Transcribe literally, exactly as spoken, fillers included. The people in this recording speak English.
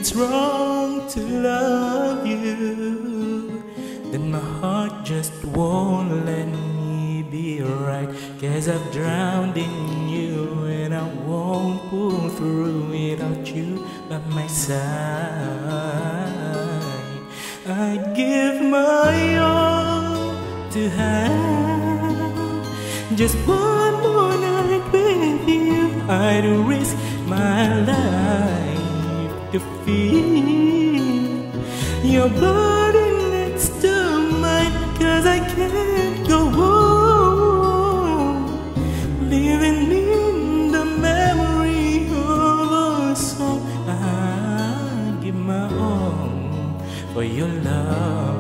it's wrong to love you, then my heart just won't let me be right. 'Cause I've drowned in you and I won't pull through without you by my side. I'd give my all to have just one more night with you. I'd risk my life to feel your body next to mine. 'Cause I can't go on living in the memory of a song. I give my all for your love.